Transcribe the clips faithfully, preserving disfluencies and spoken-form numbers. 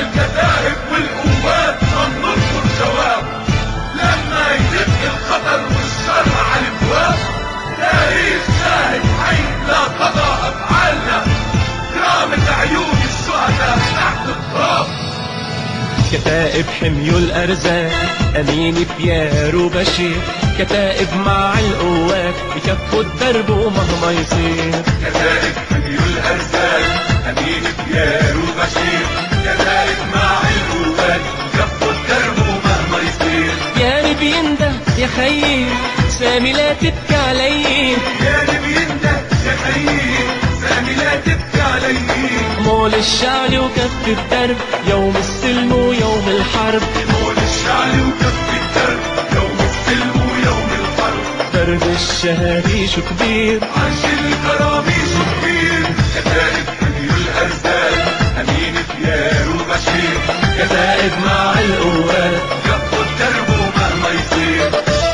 الكتائب والقوات هننصر شباب لما يدق الخطر والشر على الابواب. تاريخ شاهد حي لا قضى افعالنا، كرامة عيون الشهداء تحت التراب. كتائب حميوا الأرزاق، أمين بيار وبشير، كتائب مع القوات بكفوا الدرب ومهما يصير. كتائب حميوا الأرزاق، أمين بيار وبشير، كتائب مع القوات بكفوا الدرب ومهما يصير. يا بينده يا خيي سامي لا تبكي علي، يا بينده يا خيي سامي لا تبكي علي. مول الشعل وكف الدرب يوم السلم ويوم الحرب، مول الشعل وكف الدرب يوم السلم ويوم الحرب. درب الشهادي شو كبير، عرش الكرامي شو كبير. كتائب حميوا الأرزاق، أمين بيار وبشير، كتائب مع القوات كفوا الدرب ومهما يصير.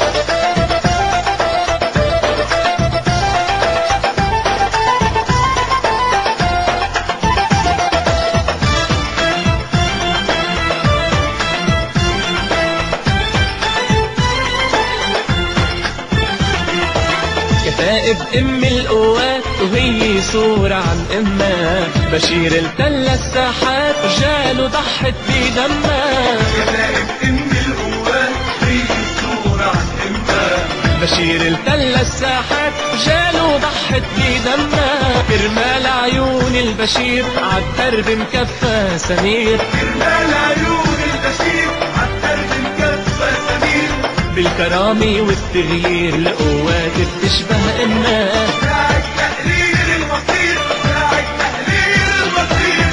كتائب ام القوات وهي صورة عن امها، بشير التلة الساحات رجاله ضحت بدمها. كتائب ام القوات هي صورة عن امها، بشير التلة الساحات رجاله ضحت بدمها. كرمال عيون البشير عالدرب مكفى سمير، كرمال عيون البشير عالدرب مكفى سمير. بالكرامة والتغيير القوات بتشبه إنها، ساعد تحرير المصير، ساعد تحرير المصير.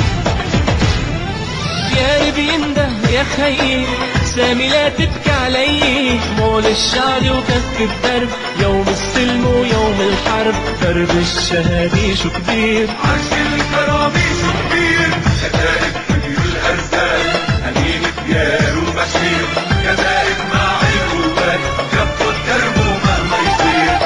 يا بينده يا خيي سامي لا تبكي علي، مول الشعر وكف الدرب يوم السلم ويوم الحرب. درب الشهادي شو كبير، عرش الكرامي شو كبير. كتائب حميوا الأرزاق، أمين بيار وبشير، كتائب مع القوات كفوا الدرب ومهما يصير.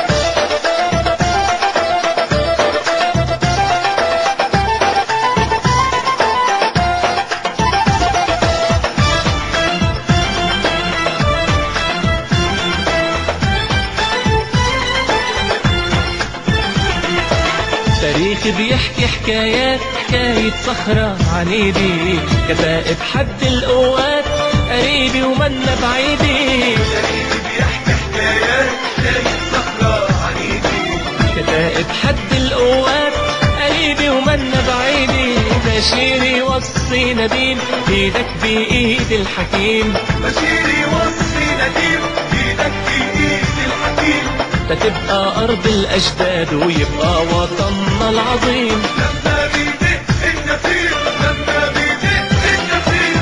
تاريخ بيحكي حكايات، حكاية صخرة عنيدي، كتائب حد القوات قريبي ومنا بعيدي. تاريخ بيحكي حكايات، حكاية صخرة عنيدي، كتائب حد القوات قريبي ومنا بعيدي. بشيري وصي نديم ايدك بايد الحكيم، بشيري وصي نديم ايدك بايد الحكيم. تتبقى أرض الأجداد ويبقى وطننا العظيم. لما بيدق النفير، لما بيدق النفير.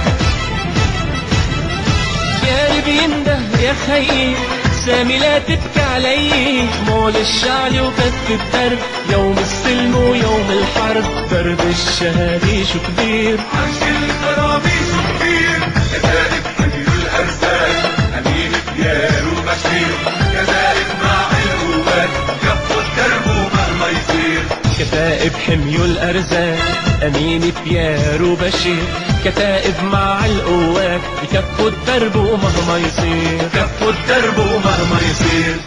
يا بينده يا خيي سامي لا تبكي علي، مول الشعل وكف الدرب يوم السلم ويوم الحرب. درب الشهادي شو كبير، عرش الكرامي شو كبير. كتائب حميوا الأرزاق، أمين بيار وبشير، كتائب مع القوات كفوا الدرب ومهما يصير. كتائب حميوا الأرزاق، أمين بيار وبشير، كتائب مع القوات بكفوا الدرب ومهما يصير. كفوا الدرب ومهما يصير.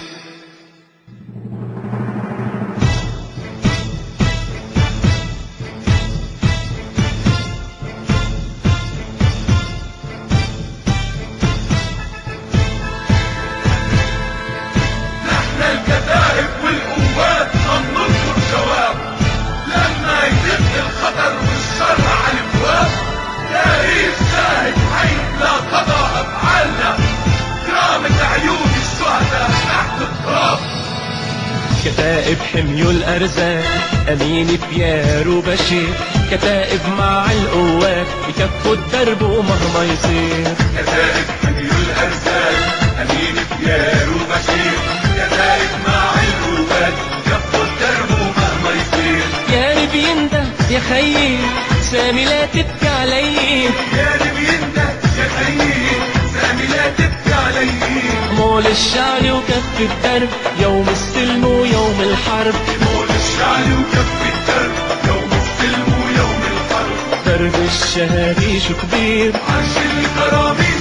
نحن الكتائب والقوات هننصر شباب لما يدق الخطر والشر على الابواب. تاريخ شاهد حي لا قضى افعالنا، كرامة عيون الشهداء تحت التراب. كتائب حميوا الأرزاق، أمين بيار وبشير، كتائب مع القوات بكفوا الدرب ومهما يصير. كتائب حميوا الأرزاق، أمين بيار وبشير، كتائب مع القوات كفوا الدرب ومهما يصير. يا بينده يا خيي سامي لا تبكي علي، يا بينده يا خيي سامي لا تبكي علي. مول الشعل وكف الدرب يوم السلم ويوم الحرب. مول الشعل وكف الدرب يوم السلم ويوم الحرب. درب الشهادي شو كبير. عرش الكراميش